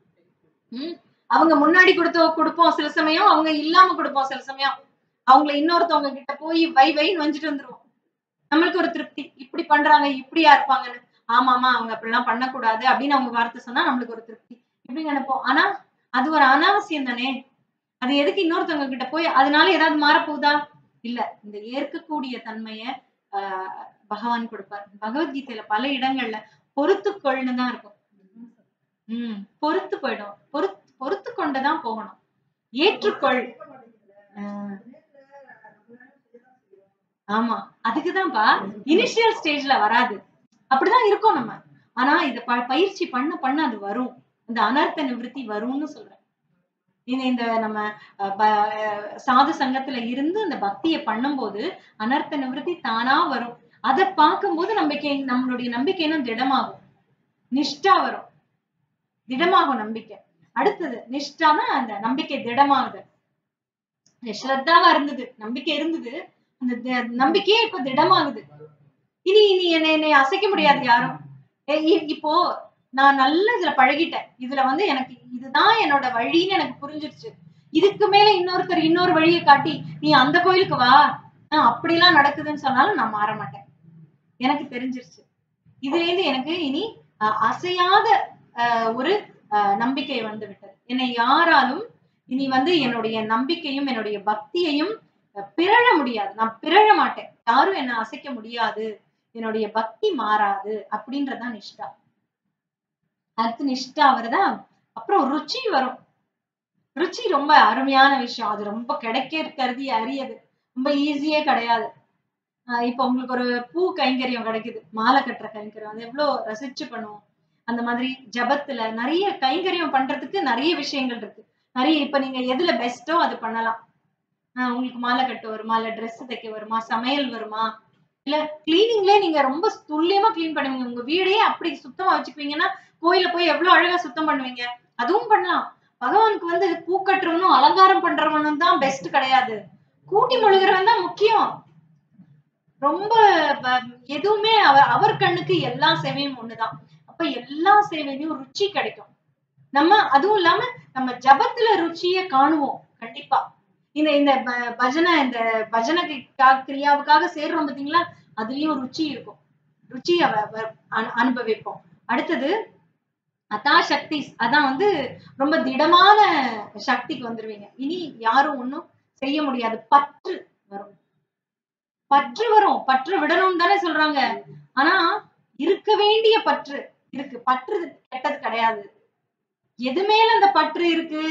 அவங்க முன்னாடி கொடுப்போம் சில சமயம், அவங்க இல்லாம கொடுப்போம் சில சமயம். அவங்களை இன்னொருத்தவங்க கிட்ட போய் வைன்னு வந்துட்டு வந்துருவோம். நம்மளுக்கு ஒரு திருப்தி, இப்படி பண்றாங்க இப்படியா இருப்பாங்கன்னு. ஆமாமா அவங்க அப்படிலாம் பண்ணக்கூடாது அப்படின்னு அவங்க வார்த்தை சொன்னா நம்மளுக்கு ஒரு திருப்தி, இப்படி நினைப்போம். ஆனா அது ஒரு அனாவசியம் தானே. அது எதுக்கு இன்னொருத்தவங்க கிட்ட போய் அதனால ஏதாவது மாறப்போகுதா? இல்ல. இந்த ஏற்கக்கூடிய தன்மைய பகவான் கொடுப்பார். பகவத்கீதையில பல இடங்கள்ல பொறுத்துக்கொள்னு தான் இருக்கும். பொறுத்து போயிடும். பொறுத்து கொண்டுதான் போகணும். ஏற்றுக்கொள். ஆமா, அதுக்குதான்ப்பா இனிஷியல் ஸ்டேஜ்ல வராது. அப்படிதான் இருக்கும் நம்ம. ஆனா இத பயிற்சி பண்ண அது வரும். இந்த அனர்த்த நிவர்த்தி வரும்னு சொல்றேன். இந்த நம்ம சாது சங்கத்துல இருந்து இந்த பக்தியை பண்ணும்போது அனர்த்த நிவர்த்தி தானா வரும். அதை பார்க்கும்போது நம்மளுடைய நம்பிக்கை இன்னும் திடமாகும். நிஷ்டா வரும், திடமாகும் நம்பிக்கை. அடுத்தது நிஷ்டானா அந்த நம்பிக்கை திடமாகுது. ஸ்ரத்தாவா இருந்தது, நம்பிக்கை இருந்தது, அந்த நம்பிக்கையே இப்ப திடமாகுது. இனி என்னை அசைக்க முடியாது யாரும். இப்போ நான் நல்ல இதுல பழகிட்டேன். இதுல வந்து எனக்கு இதுதான் என்னோட வழின்னு எனக்கு புரிஞ்சிருச்சு. இதுக்கு மேல இன்னொருத்தர் இன்னொரு வழியை காட்டி நீ அந்த கோயிலுக்கு வா, அப்படிலாம் நடக்குதுன்னு சொன்னாலும் நான் மாற மாட்டேன். எனக்கு தெரிஞ்சிருச்சு. இதுல இருந்து எனக்கு இனி அசையாத ஒரு நம்பிக்கை வந்து விட்டது. என்னை யாராலும் இனி வந்து என்னுடைய நம்பிக்கையும் என்னுடைய பக்தியையும் பிறழ முடியாது. நான் பிறழ மாட்டேன். யாரும் என்ன அசைக்க முடியாது. என்னுடைய பக்தி மாறாது அப்படின்றதான் நிஷ்டா. அடுத்து நிஷ்டா வருதா, அப்புறம் ருச்சி வரும். ருச்சி ரொம்ப அருமையான விஷயம். அது ரொம்ப கிடைக்கிறது அரியது, ரொம்ப ஈஸியே கிடையாது. இப்ப உங்களுக்கு ஒரு பூ கைங்கரியம் கிடைக்குது, மாலை கட்டுற கைங்கரியம், அது எவ்வளவு ரசிச்சு பண்ணுவோம். அந்த மாதிரி ஜபத்துல நிறைய கைங்கரியம் பண்றதுக்கு நிறைய விஷயங்கள் இருக்கு. நிறைய இப்ப நீங்க எதுல பெஸ்டோ அது பண்ணலாம். உங்களுக்கு மாலை கட்ட வருமா, இல்ல ட்ரெஸ் தைக்க வருமா, சமையல் வருமா, இல்ல கிளீனிங்லயே நீங்க ரொம்ப துல்லியமா கிளீன் பண்ணுவீங்க. உங்க வீடையே அப்படி சுத்தமா வச்சுப்பீங்கன்னா கோயில போய் எவ்வளவு அழகா சுத்தம் பண்ணுவீங்க. அதுவும் பண்ணலாம். பகவானுக்கு வந்து பூ கட்டுறவனும் அலங்காரம் பண்றவனும் தான் பெஸ்ட் கிடையாது. கூட்டி மொழிகிறவன் தான் முக்கியம். ரொம்ப எதுவுமே அவர் கண்ணுக்கு எல்லா சேவையும் ஒண்ணுதான். அப்ப எல்லா சேவையிலும் ருச்சி கிடைக்கும். நம்ம அதுவும் இல்லாம நம்ம ஜபத்துல ருச்சியை காணுவோம் கண்டிப்பா. இந்த பஜனை கிரியாவுக்காக சேர்றோம் பாத்தீங்களா, அதுலயும் ருச்சி இருக்கும். ருச்சி அனுபவிப்போம். அடுத்தது அதா சக்தி, அதான் வந்து ரொம்ப திடமான சக்திக்கு வந்துருவீங்க. இனி யாரும் ஒண்ணும் செய்ய முடியாது. பற்று வரும். பற்று வரும். பற்று விடணும்னு தானே சொல்றாங்க. ஆனா இருக்க வேண்டிய பற்று இருக்கு. பற்று கெட்டது கிடையாது. எது மேல அந்த பற்று இருக்கு?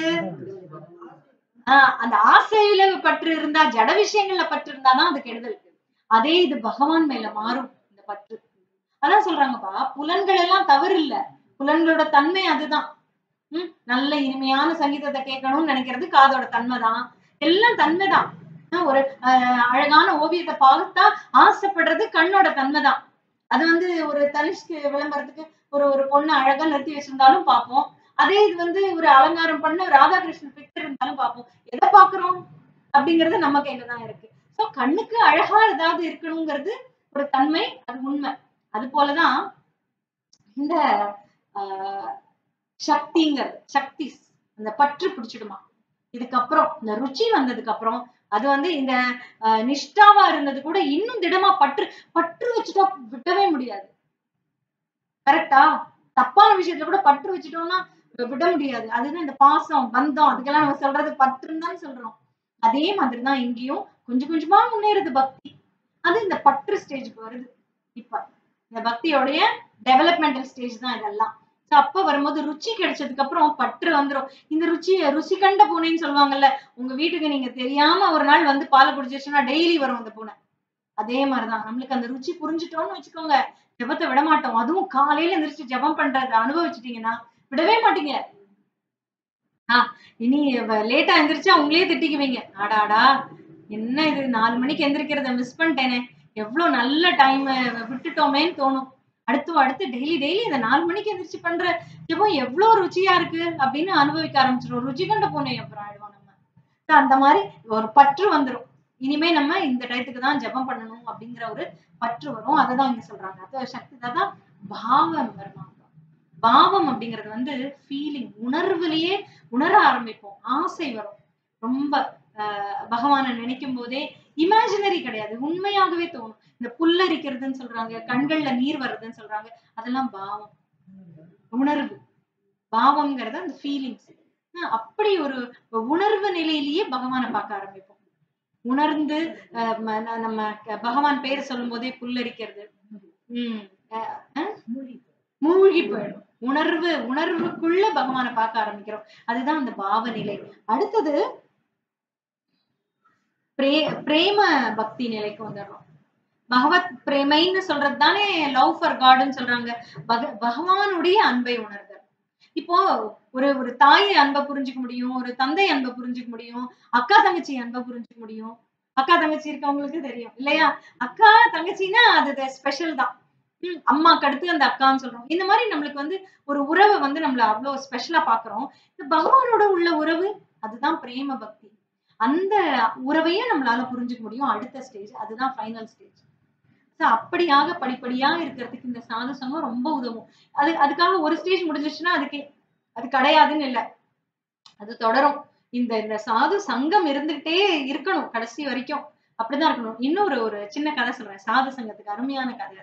அந்த ஆசையில பற்று இருந்தா, ஜட விஷயங்கள்ல பற்று இருந்தாதான் அது கெடுதல். அதே இது பகவான் மேல மாறும் இந்த பற்று. அதான் சொல்றாங்கப்பா, புலன்கள் எல்லாம் தவறு இல்ல. புலன்களோட தன்மை அதுதான். நல்ல இனிமையான சங்கீதத்தை கேட்கணும்னு நினைக்கிறது காதோட தன்மைதான். எல்லாம் தன்மைதான். ஒரு அழகான ஓவியத்தை பார்த்தா ஆசைப்படுறது கண்ணோட தன்மைதான். அது வந்து ஒரு தனிஷ்கு விளம்பரத்துக்கு ஒரு பொண்ணு அழகா நிறுத்தி வச்சிருந்தாலும் பார்ப்போம். அதே இது வந்து ஒரு அலங்காரம் பண்ண ராதாகிருஷ்ணன் பிக்சர் இருந்தாலும் பார்ப்போம். எதை பாக்குறோம் அப்படிங்கறது நம்ம கையில தான் இருக்கு. சோ கண்ணுக்கு அழகா ஏதாவது இருக்கணுங்கிறது ஒரு தன்மை, அது உண்மை. அது போலதான் இந்த சக்திங்கிறது, சக்தி அந்த பற்று பிடிச்சிடுமா. இதுக்கப்புறம் இந்த ருச்சி வந்ததுக்கு அப்புறம் அது வந்து இந்த நிஷ்டாவா இருந்தது கூட இன்னும் திடமா பற்று வச்சுட்டா விடவே முடியாது. கரெக்டா? தப்பான விஷயத்துல கூட பற்று வச்சுட்டோம்னா விட முடியாது. அதுதான் இந்த பாசம், பந்தம், அதுக்கெல்லாம் நம்ம சொல்றது பற்றுன்னு தான் சொல்றோம். அதே மாதிரிதான் இங்கேயும் கொஞ்சம் கொஞ்சமா முன்னேறுது பக்தி. அது இந்த பற்று ஸ்டேஜுக்கு வருது. இப்ப இந்த பக்தியோடைய டெவலப்மெண்டல் ஸ்டேஜ் தான் இதெல்லாம். அப்ப வரும்போது ருச்சி கிடைச்சதுக்கு அப்புறம் பற்று வந்துரும். இந்த ருசி கண்ட பூனைன்னு சொல்லுவாங்கல்ல, உங்க வீட்டுக்கு நீங்க தெரியாம ஒரு நாள் வந்து பால் குடிச்சிருச்சுன்னா டெய்லி வரும் அந்த பூனை. அதே மாதிரிதான் நம்மளுக்கு அந்த ருச்சி புரிஞ்சுட்டோம்னு வச்சுக்கோங்க, ஜபத்தை விட மாட்டோம். அதுவும் காலையில எந்திரிச்சு ஜபம் பண்றத அனுபவிச்சுட்டீங்கன்னா விடவே மாட்டீங்க. இனி லேட்டா எந்திரிச்சா உங்களே திட்டிக்குவீங்க. ஆடாடா என்ன இது 4 மணிக்கு எந்திரிக்கிறத மிஸ் பண்ணிட்டேனே, எவ்வளவு நல்ல டைம் விட்டுட்டோமேன்னு தோணும். அடுத்து டெய்லி இந்த 4 மணிக்கு எந்திரிச்சு பண்ற ஜபம் எவ்வளவு ருச்சியா இருக்கு அப்படின்னு அனுபவிக்க ஆரம்பிச்சிடும். ருச்சி கண்ட பூனை அப்புறம் ஆயிடுவோம் நம்ம. அந்த மாதிரி ஒரு பற்று வந்துடும். இனிமே நம்ம இந்த டயத்துக்கு தான் ஜபம் பண்ணணும் அப்படிங்கிற ஒரு பற்று வரும். அததான் இங்க சொல்றாங்க. அது சக்தி தான் பாவம் வருமா. பாவம் அப்படிங்கிறது வந்து ஃபீலிங், உணர்வுலயே உணர ஆரம்பிப்போம். ஆசை வரும். ரொம்ப பகவானை நினைக்கும் போதே இமேஜினரி கிடையாது, உண்மையாகவே தோணும். இந்த புல்லரிக்கிறதுன்னு சொல்றாங்க, கண்கள்ல நீர் வருதுன்னு சொல்றாங்க, அதெல்லாம் பாவம், உணர்வு. பாவம்ங்கிறது அந்த ஃபீலிங்ஸ். அப்படி ஒரு உணர்வு நிலையிலேயே பகவானை பார்க்க ஆரம்பிப்போம். உணர்ந்து நம்ம பகவான் பேர் சொல்லும் போதே புல்லரிக்கிறது, மூழ்கி போயிடும். உணர்வுக்குள்ள பகவானை பார்க்க ஆரம்பிக்கிறோம். அதுதான் அந்த பாவ நிலை. அடுத்தது பிரேம பக்தி நிலைக்கு வந்துடுறோம். பகவத் பிரேமைன்னு சொல்றது தானே லவ் ஃபார் காட்னு சொல்றாங்க. பகவானுடைய அன்பை உணர்தல். இப்போ ஒரு தாய் அன்பை புரிஞ்சுக்க முடியும், ஒரு தந்தை அன்பை புரிஞ்சுக்க முடியும், அக்கா தங்கச்சி அன்பை புரிஞ்சுக்க முடியும். அக்கா தங்கச்சி இருக்கவங்களுக்கு தெரியும் இல்லையா? அக்கா தங்கச்சின்னா அது ஸ்பெஷல் தான். அம்மாக்கு அடுத்து அந்த அக்கான்னு சொல்றோம். இந்த மாதிரி நம்மளுக்கு வந்து ஒரு உறவை வந்து நம்மள அவ்வளவு ஸ்பெஷலா பாக்குறோம். இந்த பகவானோட உள்ள உறவு அதுதான் பிரேம பக்தி. அந்த உறவையும் நம்மளால புரிஞ்சுக்க முடியும். அடுத்த ஸ்டேஜ் அதுதான் ஃபைனல் ஸ்டேஜ். அப்படியாக படிப்படியா இருக்கிறதுக்கு இந்த சாது சங்கம் ரொம்ப உதவும். அதுக்காக ஒரு ஸ்டேஜ் முடிஞ்சிச்சுன்னா அது கிடையாதுன்னு இல்ல, அது தொடரும். இந்த சாது சங்கம் இருந்துகிட்டே இருக்கணும் கடைசி வரைக்கும். அப்படிதான் இருக்கணும். இன்னொரு ஒரு சின்ன கதை சொல்றேன் சாது சங்கத்துக்கு, அருமையான கதை.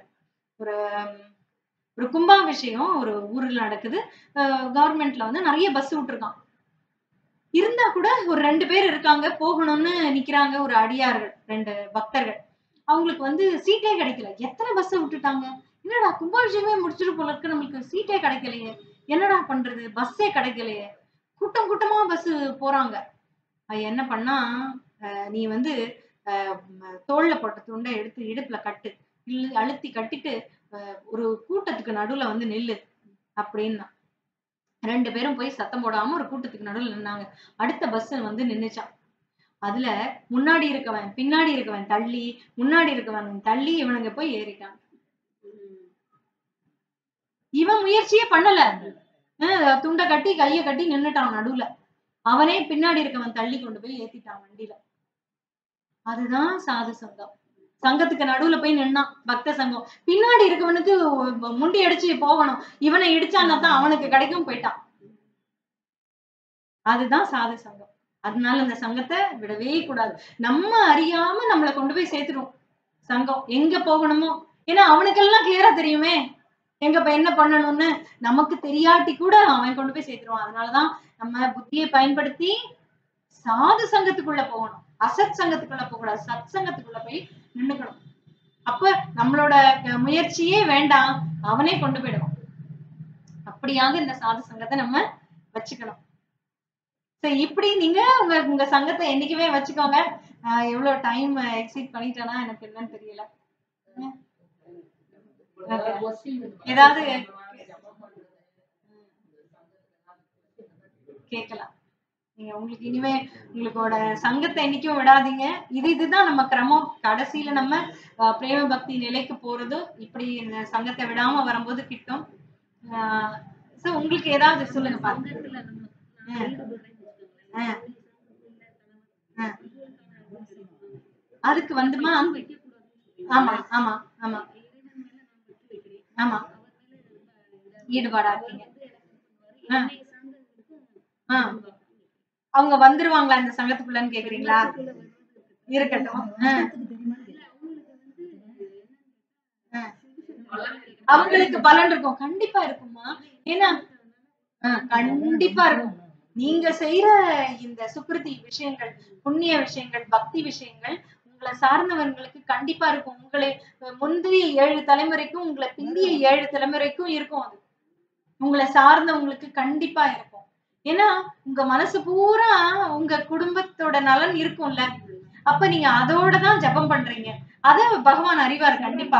ஒரு கும்பாபிஷேகம் ஒரு ஊர்ல நடக்குது. கவர்மெண்ட்ல வந்து நிறைய பஸ் விட்டுருக்கான். இருந்தா கூட ஒரு 2 பேர் இருக்காங்க, போகணும்னு நிக்கிறாங்க. ஒரு அடியார்கள் 2 பக்தர்கள். அவங்களுக்கு வந்து சீட்டே கிடைக்கல. எத்தனை பஸ் விட்டுட்டாங்க. என்னடா கும்பாபிஷேகமே முடிச்சிட்டு போல இருக்கு, நம்மளுக்கு சீட்டே கிடைக்கலையே, என்னடா பண்றது, பஸ்ஸே கிடைக்கலையே. கூட்டம் கூட்டமா பஸ் போறாங்க. என்ன பண்ணா, நீ வந்து தோள்ல போட்ட துண்டை எடுத்து இடுப்புல கட்டு, அழுத்தி கட்டிட்டு ஒரு கூட்டத்துக்கு நடுவுல வந்து நில்லு அப்படின்னா. 2 பேரும் போய் சத்தம் போடாம ஒரு கூட்டத்துக்கு நடுவுல நின்னாங்க. அடுத்த பஸ் வந்து நின்னுச்சான். அதுல முன்னாடி இருக்கவன் பின்னாடி இருக்கவன் தள்ளி, முன்னாடி இருக்கவன் தள்ளி, இவனுங்க போய் ஏறிட்டான். இவன் முயற்சியே பண்ணல. துண்டை கட்டி கைய கட்டி நின்னுட்டான் நடுவுல. அவனே பின்னாடி இருக்கவன் தள்ளி கொண்டு போய் ஏத்திட்டான் வண்டியில. அதுதான் சாது சங்கம். சங்கத்துக்கு நடுவுல போய் நின்னான் பக்த சங்கம். பின்னாடி இருக்கவனுக்கு முண்டி அடிச்சு போகணும். இவனை இடிச்சான்னா தான் அவனுக்கு கிடைக்கும், போயிட்டான். அதுதான் சாது சங்கம். அதனால அந்த சங்கத்தை விடவே கூடாது. நம்ம அறியாம நம்மளை கொண்டு போய் சேர்த்துரும் சங்கம், எங்க போகணுமோ. ஏன்னா அவனுக்கெல்லாம் கிளியரா தெரியுமே எங்க என்ன பண்ணணும்னு. நமக்கு தெரியாட்டி கூட அவன் கொண்டு போய் சேர்த்துருவான். அதனாலதான் நம்ம புத்தியை பயன்படுத்தி சாது சங்கத்துக்குள்ள போகணும். அசத் சங்கத்துக்குள்ள போக கூடாது, சத் சங்கத்துக்குள்ள போய் நின்னுக்கணும். அப்ப நம்மளோட முயற்சியே வேண்டாம், அவனே கொண்டு போயிடுவான். அப்படியாக இந்த சாது சங்கத்தை நம்ம வச்சுக்கணும். சரி, இப்படி நீங்க உங்க உங்க சங்கத்தை என்னைக்குமே வச்சுக்கோங்க. எவ்வளவு டைம் எக்ஸீட் பண்ணிட்டேன்னா எனக்கு என்னன்னு தெரியல. ஏதாவது கேட்கலாம் நீங்க. உங்களுக்கு இனிமே உங்களோட சங்கத்தை என்னைக்கும் விடாதீங்க. இதுதான் நம்ம கிரமம். கடைசியில நம்ம பிரேம பக்தி நிலைக்கு போறது இப்படி இந்த சங்கத்தை விடாம வரும்போது கிட்டும். உங்களுக்கு ஏதாவது சொல்லுங்க பாருங்க. அதுக்கு வந்துமா? ஆமா ஆமா ஆமா ஆமா, ஈடுபாடா இருக்கீங்க. அவங்க வந்துருவாங்களா இந்த சங்கத்துக்குள்ளன்னு கேக்குறீங்களா? இருக்கட்டும். அவங்களுக்கு பலன் இருக்கும், கண்டிப்பா இருக்குமா. ஏன்னா கண்டிப்பா இருக்கும். நீங்க செய்யற இந்த சுக்ருதி விஷயங்கள், புண்ணிய விஷயங்கள், பக்தி விஷயங்கள் உங்களை சார்ந்தவர்களுக்கு கண்டிப்பா இருக்கும். உங்களை முந்தைய 7 தலைமுறைக்கும் உங்களை பிந்திய 7 தலைமுறைக்கும் இருக்கும். அது உங்களை சார்ந்தவங்களுக்கு கண்டிப்பா இருக்கும். ஏன்னா உங்க மனசு பூரா உங்க குடும்பத்தோட நலன் இருக்கும்ல. அப்ப நீங்க அதோடதான் ஜபம் பண்றீங்க. அத பகவான் அறிவார் கண்டிப்பா.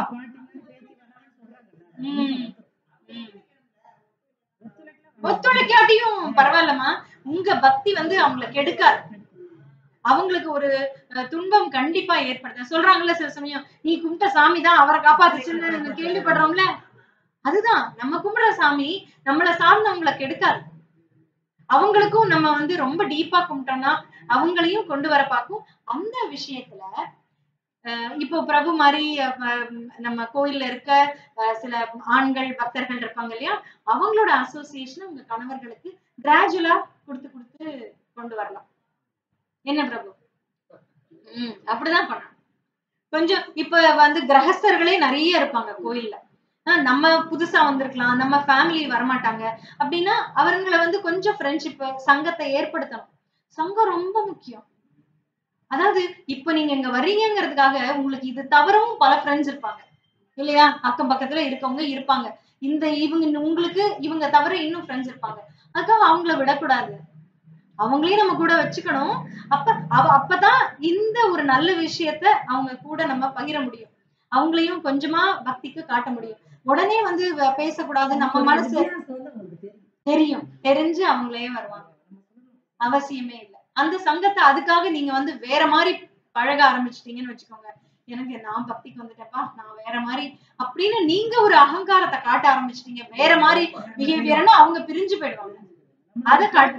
ஒத்துழைக்காட்டியும் பரவாயில்லமா. உங்க பக்தி அவங்களை கெடுக்காது. அவங்களுக்கு ஒரு துன்பம் கண்டிப்பா ஏற்படுத்த சொல்றாங்கல்ல சில சமயம், நீ கும்பிட்ட சாமி தான் அவரை காப்பாத்துச்சுன்னு கேள்விப்படுறோம்ல. அதுதான் நம்ம கும்பிடுற சாமி நம்மள சார்ந்தவங்களை கெடுக்காது. அவங்களுக்கும் நம்ம ரொம்ப டீப்பா கும்பிட்டோம்னா அவங்களையும் கொண்டு வர பார்க்கும். அந்த விஷயத்துல இப்போ பிரபு மாதிரி நம்ம கோயில்ல இருக்க சில ஆண்கள் பக்தர்கள் இருப்பாங்க இல்லையா, அவங்களோட அசோசியேஷன் உங்க கணவர்களுக்கு கிராஜுவலா கொடுத்து கொடுத்து கொண்டு வரலாம். என்ன பிரபு? அப்படிதான் பண்ணணும். கொஞ்சம் இப்ப கிரகஸ்தர்களே நிறைய இருப்பாங்க கோயில்ல. நம்ம புதுசா வந்திருக்கலாம், நம்ம ஃபேமிலி வரமாட்டாங்க அப்படின்னா அவங்களை கொஞ்சம் ஃப்ரெண்ட்ஷிப் சங்கத்தை ஏற்படுத்தணும். சங்கம் ரொம்ப முக்கியம். அதாவது இப்ப நீங்க இங்க வர்றீங்கிறதுக்காக உங்களுக்கு இது தவிரவும் பல ஃப்ரெண்ட்ஸ் இருப்பாங்க இல்லையா? அக்கம் பக்கத்துல இருக்கவங்க இருப்பாங்க. உங்களுக்கு இவங்க தவிர இன்னும் ஃப்ரெண்ட்ஸ் இருப்பாங்க. அதுக்காக அவங்கள விடக்கூடாது. அவங்களையும் நம்ம கூட வச்சுக்கணும். அப்பதான் இந்த ஒரு நல்ல விஷயத்த அவங்க கூட நம்ம பகிர முடியும். அவங்களையும் கொஞ்சமா பக்திக்கு காட்ட முடியும். உடனே பேசக்கூடாது. நம்ம மனசு தெரியும், தெரிஞ்சு அவங்களே வருவாங்க. அவசியமே இல்லை. அந்த சங்கத்தை அதுக்காக நீங்க வேற மாதிரி பழக ஆரம்பிச்சிட்டீங்கன்னு வச்சுக்கோங்க. எனக்கு நான் பக்திக்கு வந்துட்டேப்பா, நான் வேற மாதிரி அப்படின்னு நீங்க ஒரு அகங்காரத்தை காட்ட ஆரம்பிச்சிட்டீங்க, வேற மாதிரி பிஹேவியர்னா அவங்க பிரிஞ்சு போயிடுவாங்க. அத காட்டு.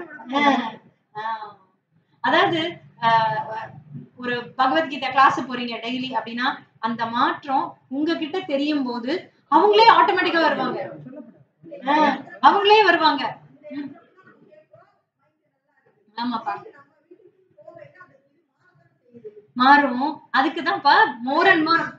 அதாவது ஒரு பகவத்கீதை கிளாஸ் போறீங்க டெய்லி அப்படின்னா அந்த மாற்றம் உங்ககிட்ட தெரியும் போது அவங்களே ஆட்டோமேட்டிக்கா வருவாங்க. அவங்களே வருவாங்க. ஆமாப்பா, மாறும். அதுக்குதான்ப்பா மோர் அண்ட் மோர்.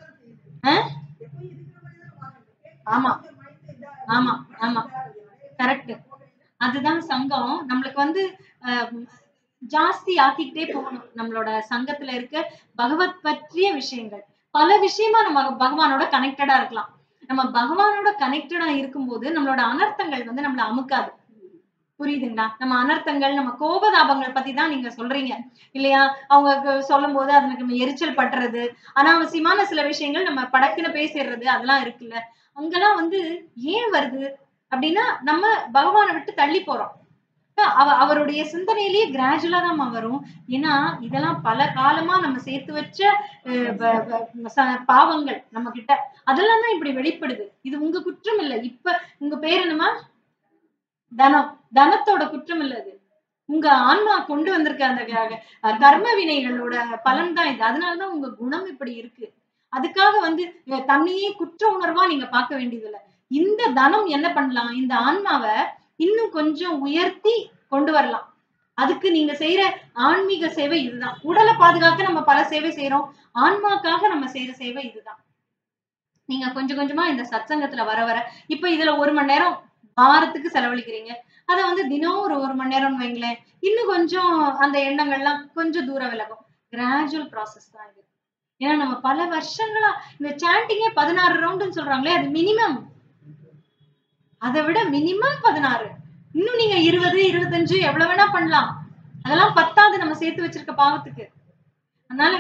ஆமா ஆமா ஆமா, கரெக்ட். அதுதான் சங்கம் நம்மளுக்கு ஜாஸ்தி ஆக்கிக்கிட்டே போகணும். நம்மளோட சங்கத்துல இருக்க பகவத் பற்றிய விஷயங்கள் பல விஷயமா நம்ம பகவானோட கனெக்டடா இருக்கலாம். நம்ம பகவானோட கனெக்டடா இருக்கும்போது நம்மளோட அனர்த்தங்கள் நம்மள அமுக்காது. புரியுதுங்களா? நம்ம அனர்த்தங்கள், நம்ம கோபதாபங்கள் பத்தி தான் நீங்க சொல்றீங்க இல்லையா? அவங்க சொல்லும் போது அதுக்கு நம்ம எரிச்சல் பட்டுறது, அனாவசியமான சில விஷயங்கள் நம்ம படக்குன்னு பேசிடுறது அதெல்லாம் இருக்குல்ல. அங்கெல்லாம் ஏன் வருது அப்படின்னா நம்ம பகவானை விட்டு தள்ளி போறோம். அவருடைய சிந்தனையிலேயே கிராஜுவலா தான் வரும். ஏன்னா இதெல்லாம் பல காலமா நம்ம சேர்த்து வச்ச பாவங்கள் நம்ம கிட்ட. அதெல்லாம் தான் இப்படி வெளிப்படுது. இது உங்க குற்றம் இல்ல. இப்ப உங்க பேர் என்னமா? தனம். தனத்தோட குற்றம் இல்ல அது. உங்க ஆன்மா கொண்டு வந்திருக்க அந்த கர்ம வினைகளோட பலன் தான் இது. அதனாலதான் உங்க குணம் இப்படி இருக்கு. அதுக்காக தன்னையே குற்ற உணர்வா நீங்க பார்க்க வேண்டியது இல்ல. இந்த தனம் என்ன பண்ணலாம், இந்த ஆன்மாவை இன்னும் கொஞ்சம் உயர்த்தி கொண்டு வரலாம். அதுக்கு நீங்க செய்யற ஆன்மீக சேவை இதுதான். உடலை பாதுகாக்க நம்ம பல சேவை செய்யறோம். ஆன்மாக்காக நம்ம செய்யற சேவை இதுதான். நீங்க கொஞ்சம் கொஞ்சமா இந்த சத்சங்கத்துல வர வர இப்ப இதுல 1 மணி நேரம் வாரத்துக்கு செலவழிக்கிறீங்க. அத தினம் ஒரு 1 மணி நேரம்னு வைங்களேன். இன்னும் கொஞ்சம் அந்த எண்ணங்கள்லாம் கொஞ்சம் தூரம் விலகும். கிராஜுவல் ப்ராசஸ் தான் இது. ஏன்னா நம்ம பல வருஷங்களா இந்த சாண்டிங்கே 16 ரவுண்டுன்னு சொல்றாங்களே, அது மினிமம். அதை விட மினிமம் 16. இன்னும் நீங்க 20, 25 எவ்வளவு வேணா பண்ணலாம். அதெல்லாம் பத்தாது நம்ம சேர்த்து வச்சிருக்க பாவத்துக்கு. அதனால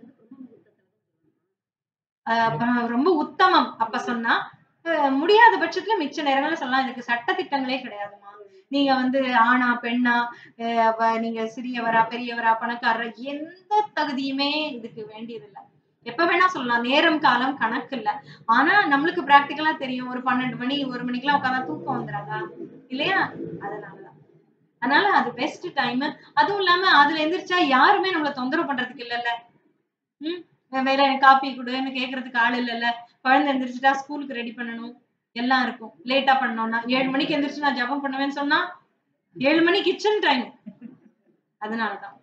ரொம்ப உத்தமம் அப்ப சொன்னா, முடியாத பட்சத்துல மிச்ச நேரங்கள்ல சொல்லலாம். இதுக்கு சட்ட திட்டங்களே கிடையாதுமா. நீங்க வந்து ஆணா, பெண்ணா, நீங்க சிறியவரா, பெரியவரா, பணக்காரரா, எந்த தகுதியுமே இதுக்கு வேண்டியதில்ல. எப்ப வேணா சொல்லலாம். நேரம், காலம் கணக்கு இல்ல. ஆனா நம்மளுக்கு பிராக்டிகலா தெரியும். ஒரு 12 மணி, 1 மணிக்கெல்லாம் உட்கார்ந்தா தூக்கம் வந்துராதா? இல்லையா? அதனாலதான். அதனால அது பெஸ்ட் டைம். அதுவும் இல்லாம அதுல எந்திரிச்சா யாருமே நம்மள தொந்தரவு பண்றதுக்கு இல்லல்ல. ம். வேற காப்பி குடுன்னு கேட்கறதுக்கு ஆள் இல்லல்ல. குழந்தை எந்திரிச்சுட்டா ஸ்கூலுக்கு ரெடி பண்ணணும். எல்லாம் இருக்கும். லேட்டா பண்ணோம்னா 7 மணிக்கு எந்திரிச்சு நான் ஜெபம் பண்ணுவேன்னு சொன்னா 7 மணி கிச்சன் டைம். அதனாலதான்.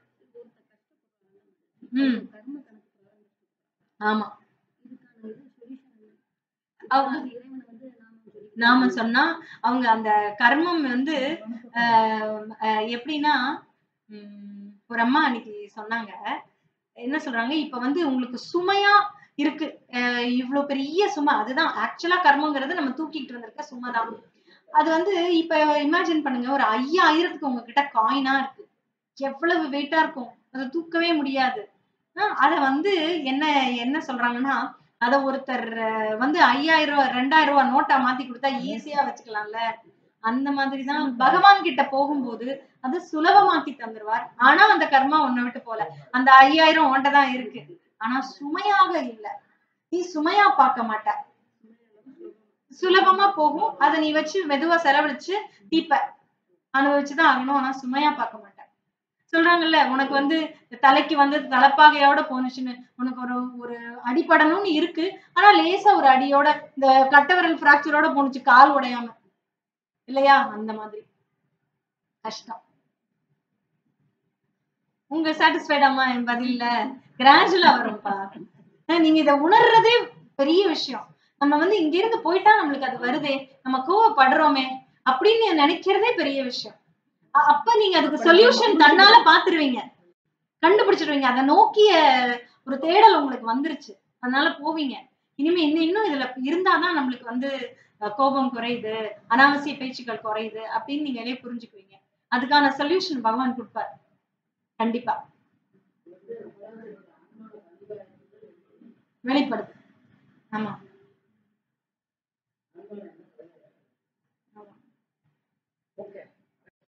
ம். ஆமா. நாம சொன்னா அவங்க அந்த கர்மம் வந்து எப்படின்னா, ஒரு அம்மா அன்னைக்கு சொன்னாங்க. என்ன சொல்றாங்க, இப்ப வந்து உங்களுக்கு சுமையா இருக்கு. இவ்ளோ பெரிய சுமை. அதுதான் ஆக்சுவலா கர்மங்கிறது நம்ம தூக்கிட்டு வந்திருக்க சுமை தான். அது வந்து இப்ப இமேஜின் பண்ணுங்க. ஒரு 5000க்கு உங்ககிட்ட காயினா இருக்கு. எவ்வளவு வெயிட்டா இருக்கும். அத தூக்கவே முடியாது. அத வந்து என்ன என்ன சொல்றாங்கன்னா, அத ஒருத்தர் வந்து ரூ. 5000 ரூ. 2000 நோட்டா மாத்தி குடுத்தா ஈஸியா வச்சுக்கலாம்ல. அந்த மாதிரி தான் பகவான் கிட்ட போகும்போது, அது சுலபமாக்கி தந்துருவார். ஆனா அந்த கர்மா உன்ன விட்டு போல. அந்த 5000 உன்ட்ட தான் இருக்கு. ஆனா சுமையாக இல்ல. நீ சுமையா பார்க்க மாட்ட. சுலபமா போகும். அத நீ வச்சு மெதுவா செலவழிச்சு தீப்ப. அனுபவிச்சு தான் ஆகணும். ஆனா சுமையா பார்க்க மாட்ட. சொல்றாங்கல்ல, உனக்கு வந்து தலைக்கு வந்து தலப்பாகையோட போனுச்சுன்னு. உனக்கு ஒரு ஒரு அடிபடணும்னு இருக்கு. ஆனா லேசா ஒரு அடியோட இந்த கட்டை விரல் ஃப்ராக்சரோட போணுச்சு. கால் உடையாம. இல்லையா? அந்த மாதிரி. கஷ்டம். உங்க சாட்டிஸ்ஃபைடாம்மா என் பதில்ல? கிராஜுவலா வரும்பா. நீங்க இத உணர்றதே பெரிய விஷயம். நம்ம வந்து இங்கிருந்து போயிட்டா நம்மளுக்கு அது வருதே, நம்ம கோவப்படுறோமே, அப்படின்னு நெனைக்கிறதே பெரிய விஷயம். அப்ப நீங்க அதுக்கு சொல்யூஷன் தன்னால பாத்துருவீங்க. கண்டுபிடிச்சுருவீங்க. அத நோக்கிய ஒரு தேடல் உங்களுக்கு வந்துருச்சு. அதனால போவீங்க. இனிமே இன்னும் இன்னும் இதுல இருந்தா தான் நம்மளுக்கு வந்து கோபம் குறையுது, அனாவசிய பேச்சுக்கள் குறையுது அப்படின்னு நீங்களே புரிஞ்சுக்குவீங்க. அதுக்கான சொல்யூஷன் பகவான் குடுப்பார். கண்டிப்பா. வெளிப்படுத்து.